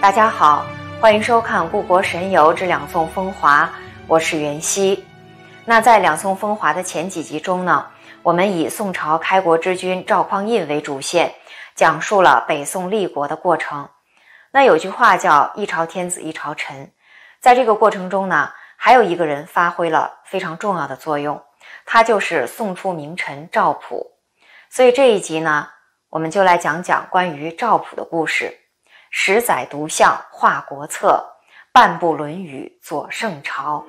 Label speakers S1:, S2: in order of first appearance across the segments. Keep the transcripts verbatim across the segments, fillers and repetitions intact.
S1: 大家好，欢迎收看故国神游之两宋风华，我是袁熙。那在两宋风华的前几集中呢，我们以宋朝开国之君赵匡胤为主线，讲述了北宋立国的过程。那有句话叫一朝天子一朝臣，在这个过程中呢，还有一个人发挥了非常重要的作用，他就是宋初名臣赵普。所以这一集呢，我们就来讲讲关于赵普的故事。十载独相画国策，半部论语佐圣朝。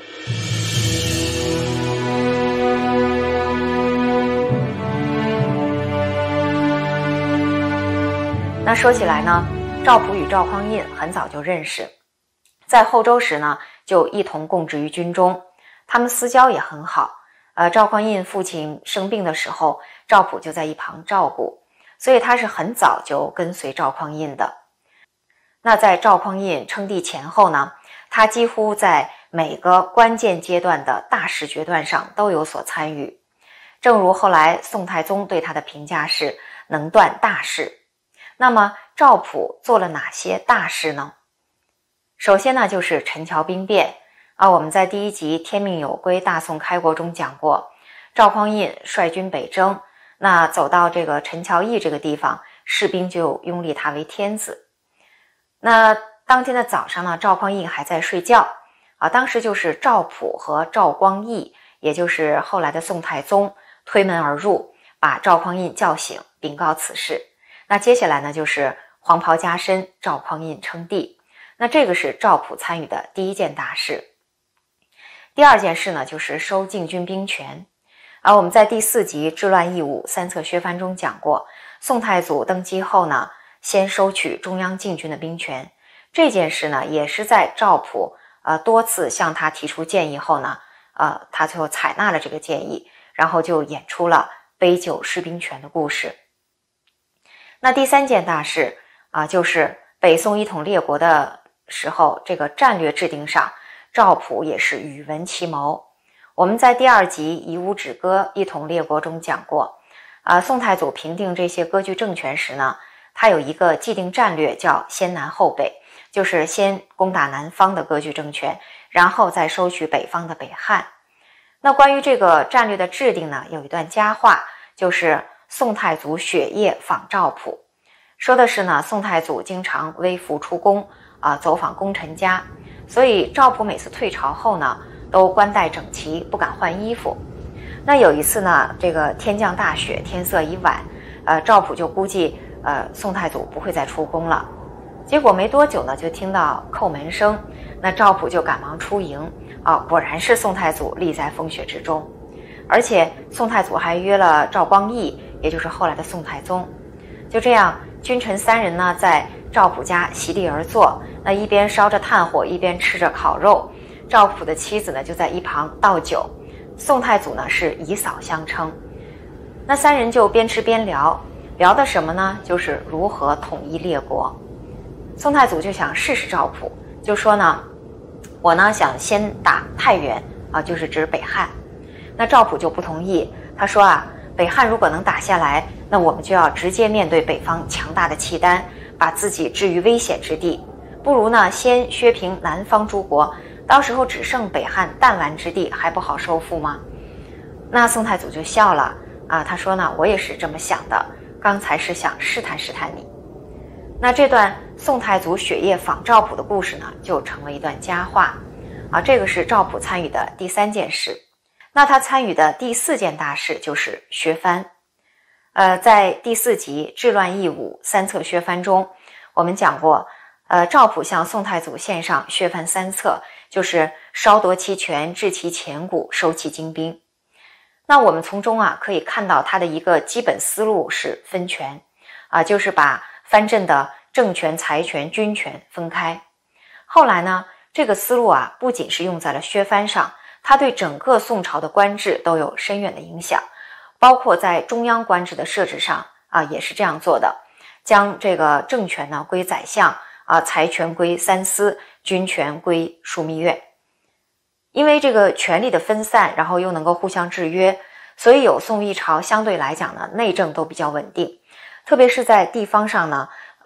S1: 那说起来呢，赵普与赵匡胤很早就认识，在后周时呢就一同供职于军中，他们私交也很好。呃，赵匡胤父亲生病的时候，赵普就在一旁照顾，所以他是很早就跟随赵匡胤的。那在赵匡胤称帝前后呢，他几乎在每个关键阶段的大事决断上都有所参与。正如后来宋太宗对他的评价是能断大事。那么赵普做了哪些大事呢？首先呢，就是陈桥兵变啊，我们在第一集天命有归大宋开国中讲过，赵匡胤率军北征，那走到这个陈桥驿这个地方，士兵就拥立他为天子。那当天的早上呢，赵匡胤还在睡觉啊，当时就是赵普和赵光义，也就是后来的宋太宗推门而入，把赵匡胤叫醒，禀告此事。那接下来呢，就是黄袍加身，赵匡胤称帝。那这个是赵普参与的第一件大事。第二件事呢，就是收禁军兵权。而我们在第四集治乱义武三策削藩中讲过，宋太祖登基后呢，先收取中央禁军的兵权。这件事呢，也是在赵普呃多次向他提出建议后呢，呃他最后采纳了这个建议，然后就演出了杯酒释兵权的故事。那第三件大事啊、呃，就是北宋一统列国的时候，这个战略制定上，赵普也是宇文奇谋。我们在第二集以武止戈一统列国中讲过，啊、呃，宋太祖平定这些割据政权时呢，他有一个既定战略叫先南后北，就是先攻打南方的割据政权，然后再收取北方的北汉。那关于这个战略的制定呢，有一段佳话，就是宋太祖雪夜访赵普，说的是呢，宋太祖经常微服出宫啊、呃，走访功臣家，所以赵普每次退朝后呢，都冠带整齐，不敢换衣服。那有一次呢，这个天降大雪，天色已晚，呃，赵普就估计呃宋太祖不会再出宫了。结果没多久呢，就听到叩门声，那赵普就赶忙出迎啊，果然是宋太祖立在风雪之中。而且宋太祖还约了赵光义，也就是后来的宋太宗。就这样，君臣三人呢在赵普家席地而坐，那一边烧着炭火，一边吃着烤肉。赵普的妻子呢就在一旁倒酒，宋太祖呢是以嫂相称。那三人就边吃边聊，聊的什么呢？就是如何统一列国。宋太祖就想试试赵普，就说呢，我呢想先打太原啊，就是指北汉。那赵普就不同意，他说啊，北汉如果能打下来，那我们就要直接面对北方强大的契丹，把自己置于危险之地，不如呢先削平南方诸国，到时候只剩北汉弹丸之地，还不好收复吗？那宋太祖就笑了啊，他说呢，我也是这么想的，刚才是想试探试探你。那这段宋太祖雪夜访赵普的故事呢，就成了一段佳话啊。这个是赵普参与的第三件事。那他参与的第四件大事就是削藩。呃，在第四集治乱义武三策削藩中，我们讲过，呃，赵普向宋太祖献上削藩三策，就是烧夺其权，治其钱谷，收其精兵。那我们从中啊可以看到他的一个基本思路是分权啊，就是把藩镇的政权、财权、军权分开。后来呢，这个思路啊不仅是用在了削藩上，它对整个宋朝的官制都有深远的影响，包括在中央官制的设置上啊也是这样做的，将这个政权呢归宰相啊，财权归三司，军权归枢密院。因为这个权力的分散，然后又能够互相制约，所以有宋一朝相对来讲呢，内政都比较稳定。特别是在地方上呢，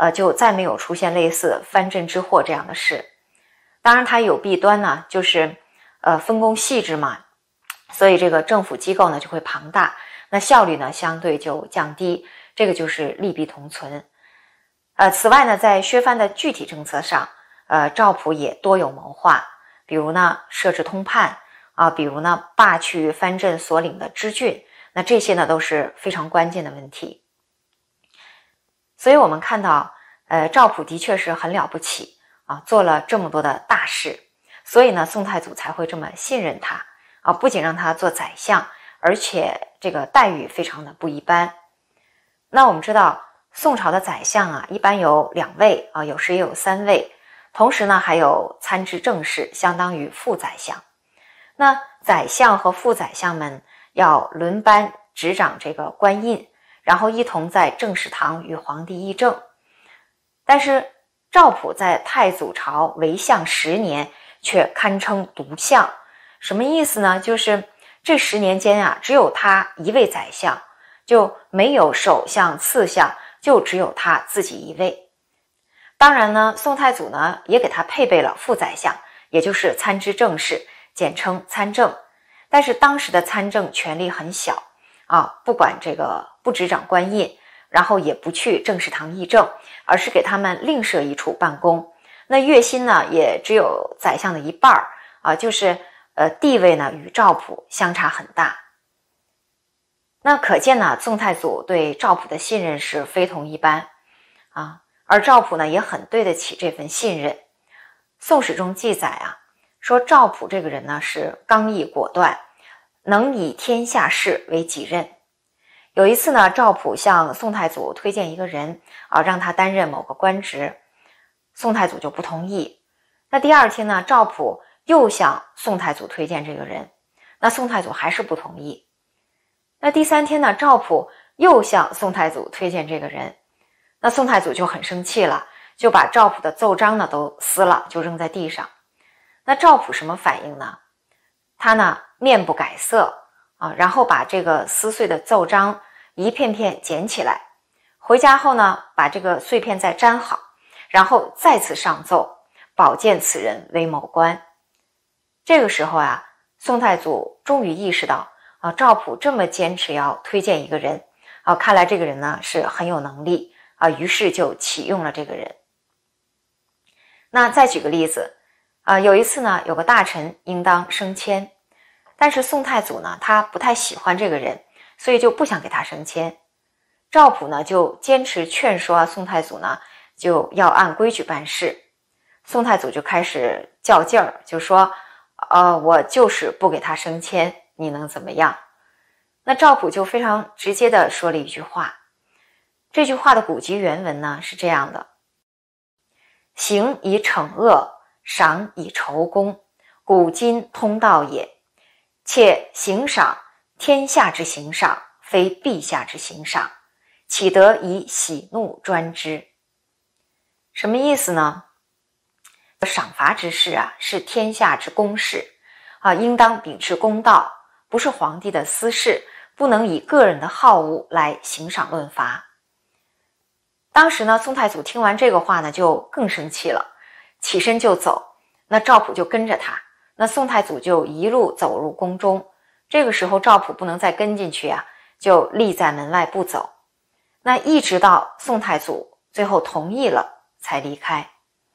S1: 呃，就再没有出现类似藩镇之祸这样的事。当然它有弊端呢，就是呃分工细致嘛，所以这个政府机构呢就会庞大，那效率呢相对就降低，这个就是利弊同存。呃，此外呢，在削藩的具体政策上，呃，赵普也多有谋划，比如呢设置通判啊，比如呢罢去藩镇所领的支郡，那这些呢都是非常关键的问题。所以我们看到，呃，赵普的确是很了不起啊，做了这么多的大事，所以呢，宋太祖才会这么信任他啊，不仅让他做宰相，而且这个待遇非常的不一般。那我们知道，宋朝的宰相啊，一般有两位啊，有时也有三位，同时呢，还有参知政事，相当于副宰相。那宰相和副宰相们要轮班执掌这个官印，然后一同在政事堂与皇帝议政。但是赵普在太祖朝为相十年，却堪称独相。什么意思呢？就是这十年间啊，只有他一位宰相，就没有首相、次相，就只有他自己一位。当然呢，宋太祖呢也给他配备了副宰相，也就是参知政事，简称参政。但是当时的参政权力很小啊，不管这个不执掌官印，然后也不去政事堂议政，而是给他们另设一处办公。那月薪呢，也只有宰相的一半啊，就是呃地位呢与赵普相差很大。那可见呢，宋太祖对赵普的信任是非同一般啊，而赵普呢也很对得起这份信任。宋史中记载啊，说赵普这个人呢是刚毅果断，能以天下事为己任。有一次呢，赵普向宋太祖推荐一个人啊，让他担任某个官职，宋太祖就不同意。那第二天呢，赵普又向宋太祖推荐这个人，那宋太祖还是不同意。那第三天呢，赵普又向宋太祖推荐这个人，那宋太祖就很生气了，就把赵普的奏章呢都撕了，就扔在地上。那赵普什么反应呢？他呢面不改色啊，然后把这个撕碎的奏章一片片捡起来，回家后呢，把这个碎片再粘好，然后再次上奏，保荐此人为某官。这个时候啊，宋太祖终于意识到啊，赵普这么坚持要推荐一个人啊，看来这个人呢是很有能力啊，于是就启用了这个人。那再举个例子啊，有一次呢，有个大臣应当升迁，但是宋太祖呢，他不太喜欢这个人，所以就不想给他升迁。赵普呢就坚持劝说宋太祖呢就要按规矩办事。宋太祖就开始较劲儿，就说呃，我就是不给他升迁，你能怎么样？那赵普就非常直接的说了一句话，这句话的古籍原文呢是这样的：刑以惩恶，赏以酬功，古今通道也。且刑赏，天下之刑赏，非陛下之刑赏，岂得以喜怒专之？什么意思呢？赏罚之事啊，是天下之公事啊，应当秉持公道，不是皇帝的私事，不能以个人的好恶来刑赏论罚。当时呢，宋太祖听完这个话呢，就更生气了，起身就走。那赵普就跟着他，那宋太祖就一路走入宫中。这个时候赵普不能再跟进去啊，就立在门外不走。那一直到宋太祖最后同意了才离开。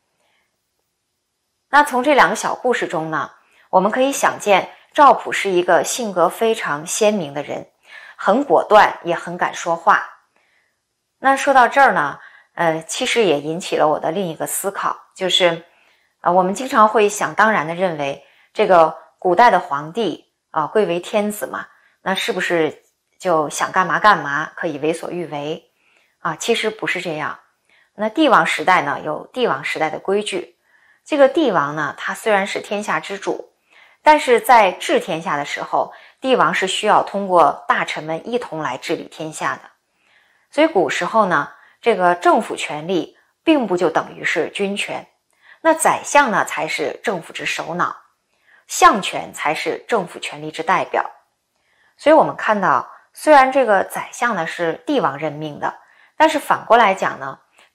S1: 那从这两个小故事中呢，我们可以想见赵普是一个性格非常鲜明的人，很果断，也很敢说话。那说到这儿呢，呃，其实也引起了我的另一个思考，就是呃，我们经常会想当然的认为这个古代的皇帝啊、呃，贵为天子嘛，那是不是就想干嘛干嘛，可以为所欲为啊？其实不是这样。那帝王时代呢，有帝王时代的规矩。这个帝王呢，他虽然是天下之主，但是在治天下的时候，帝王是需要通过大臣们一同来治理天下的。所以古时候呢，这个政府权力并不就等于是军权，那宰相呢才是政府之首脑，相权才是政府权力之代表。所以我们看到，虽然这个宰相呢是帝王任命的，但是反过来讲呢，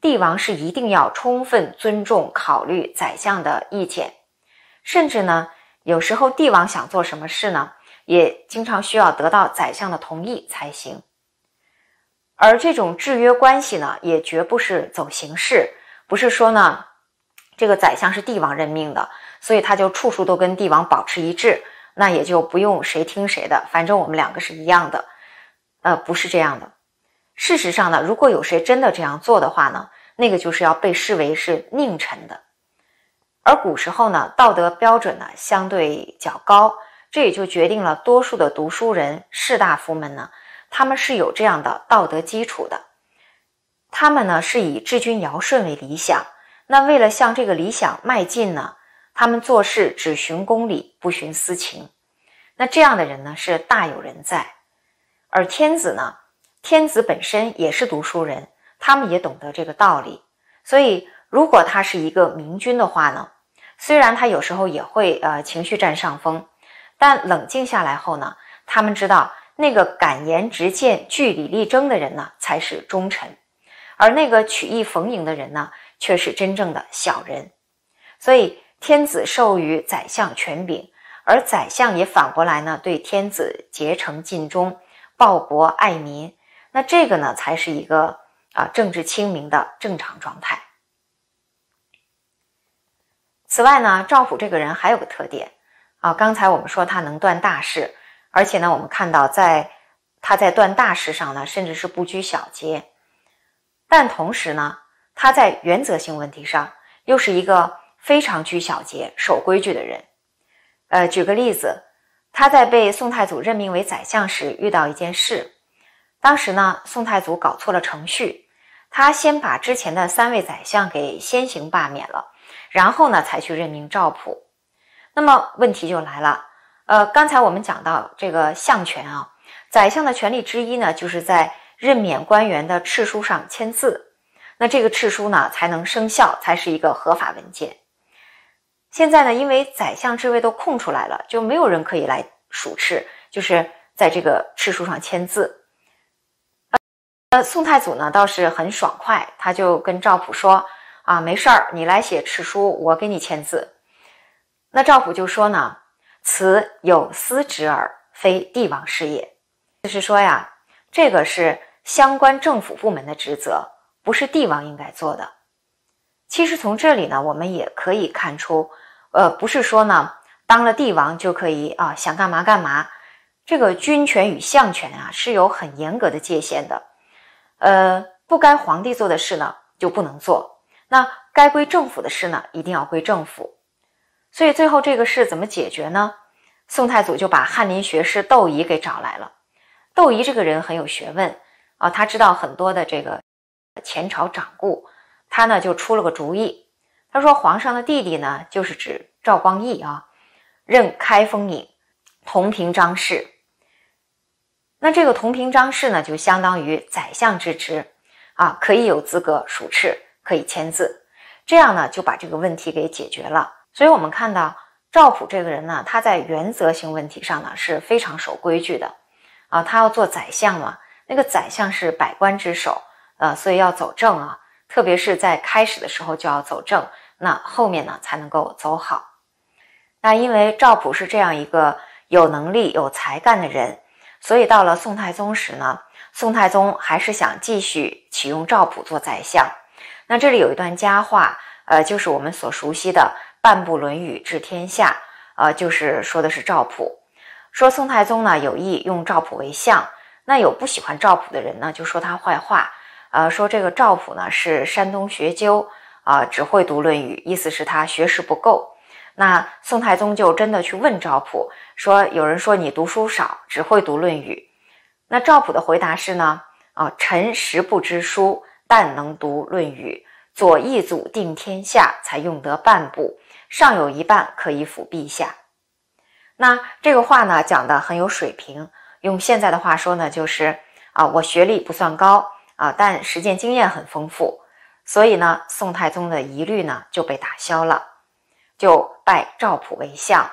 S1: 帝王是一定要充分尊重考虑宰相的意见，甚至呢，有时候帝王想做什么事呢，也经常需要得到宰相的同意才行。而这种制约关系呢，也绝不是走形式，不是说呢，这个宰相是帝王任命的，所以他就处处都跟帝王保持一致，那也就不用谁听谁的，反正我们两个是一样的。呃，不是这样的。事实上呢，如果有谁真的这样做的话呢，那个就是要被视为是佞臣的。而古时候呢，道德标准呢相对较高，这也就决定了多数的读书人、士大夫们呢，他们是有这样的道德基础的。他们呢是以治君尧舜为理想，那为了向这个理想迈进呢，他们做事只循公理，不循私情。那这样的人呢是大有人在。而天子呢，天子本身也是读书人，他们也懂得这个道理。所以如果他是一个明君的话呢，虽然他有时候也会呃情绪占上风，但冷静下来后呢，他们知道那个敢言直谏、据理力争的人呢才是忠臣，而那个曲意逢迎的人呢却是真正的小人。所以天子授予宰相权柄，而宰相也反过来呢对天子竭诚尽忠，报国爱民，那这个呢才是一个啊政治清明的正常状态。此外呢，赵普这个人还有个特点啊，刚才我们说他能断大事，而且呢我们看到在他在断大事上呢甚至是不拘小节，但同时呢他在原则性问题上又是一个非常拘小节、守规矩的人。呃，举个例子，他在被宋太祖任命为宰相时遇到一件事。当时呢，宋太祖搞错了程序，他先把之前的三位宰相给先行罢免了，然后呢才去任命赵普。那么问题就来了，呃，刚才我们讲到这个相权啊，宰相的权利之一呢，就是在任免官员的敕书上签字。那这个敕书呢才能生效，才是一个合法文件。现在呢，因为宰相之位都空出来了，就没有人可以来署敕，就是在这个敕书上签字。呃，宋太祖呢倒是很爽快，他就跟赵普说啊，没事儿，你来写敕书，我给你签字。那赵普就说呢，此有司职耳，非帝王事也。就是说呀，这个是相关政府部门的职责，不是帝王应该做的。其实从这里呢，我们也可以看出，呃，不是说呢，当了帝王就可以啊，想干嘛干嘛。这个军权与相权啊，是有很严格的界限的。呃，不该皇帝做的事呢，就不能做。那该归政府的事呢，一定要归政府。所以最后这个事怎么解决呢？宋太祖就把翰林学士窦仪给找来了。窦仪这个人很有学问啊，他知道很多的这个前朝掌故。他呢就出了个主意，他说皇上的弟弟呢就是指赵光义啊，任开封尹、同平章事。那这个同平章事呢就相当于宰相之职啊，可以有资格署敕，可以签字，这样呢就把这个问题给解决了。所以我们看到赵普这个人呢，他在原则性问题上呢是非常守规矩的啊，他要做宰相嘛，那个宰相是百官之首，呃，所以要走正啊。特别是在开始的时候就要走正，那后面呢才能够走好。那因为赵普是这样一个有能力有才干的人，所以到了宋太宗时呢，宋太宗还是想继续启用赵普做宰相。那这里有一段佳话，呃，就是我们所熟悉的半部《论语》治天下，呃，就是说的是赵普。说宋太宗呢有意用赵普为相，那有不喜欢赵普的人呢就说他坏话。呃，说这个赵普呢是山东学究啊、呃，只会读《论语》，意思是他学识不够。那宋太宗就真的去问赵普，说有人说你读书少，只会读《论语》。那赵普的回答是呢，啊、呃，臣实不知书，但能读《论语》，左一祖定天下，才用得半部，尚有一半可以辅陛下。那这个话呢讲得很有水平，用现在的话说呢，就是啊、呃，我学历不算高。啊，但实践经验很丰富，所以呢，宋太宗的疑虑呢就被打消了，就拜赵普为相。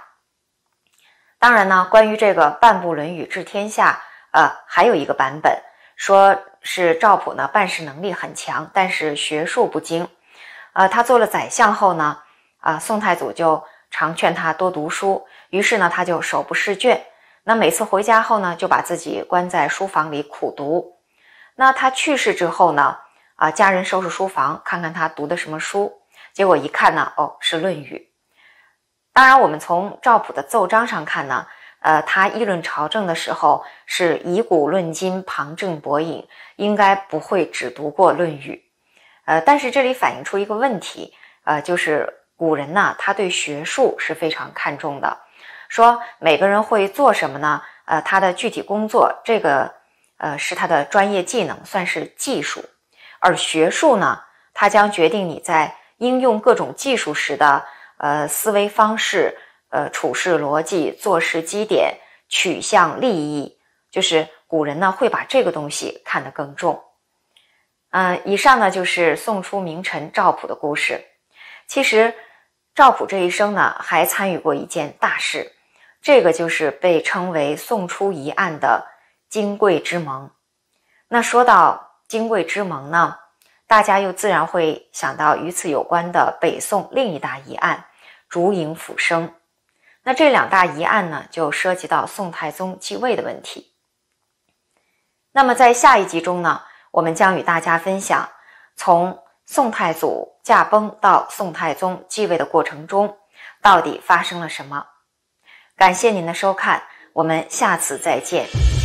S1: 当然呢，关于这个半部《论语》治天下，呃，还有一个版本说是赵普呢办事能力很强，但是学术不精。呃，他做了宰相后呢，啊、呃，宋太祖就常劝他多读书，于是呢他就手不释卷。那每次回家后呢，就把自己关在书房里苦读。那他去世之后呢，啊、呃，家人收拾书房，看看他读的什么书，结果一看呢，哦，是《论语》。当然，我们从赵普的奏章上看呢，呃，他议论朝政的时候是以古论今，旁证博引，应该不会只读过《论语》。呃，但是这里反映出一个问题，呃，就是古人呢，他对学术是非常看重的，说每个人会做什么呢？呃，他的具体工作，这个呃是他的专业技能，算是技术，而学术呢，它将决定你在应用各种技术时的呃思维方式、呃处事逻辑、做事基点、取向、利益，就是古人呢会把这个东西看得更重。嗯、呃，以上呢就是宋初名臣赵普的故事。其实赵普这一生呢还参与过一件大事，这个就是被称为宋初疑案的金匮之盟。那说到金匮之盟呢，大家又自然会想到与此有关的北宋另一大疑案烛影斧声。那这两大疑案呢，就涉及到宋太宗继位的问题。那么在下一集中呢，我们将与大家分享从宋太祖驾崩到宋太宗继位的过程中，到底发生了什么。感谢您的收看，我们下次再见。